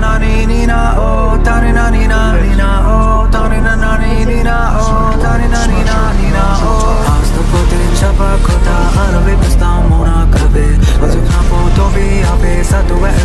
na ni ni na oh tani na ni na ni na oh tani na ni ni na oh tani na ni na oh hasta pote chapa kota arabe pesta mona kabe azna po to be ape sa to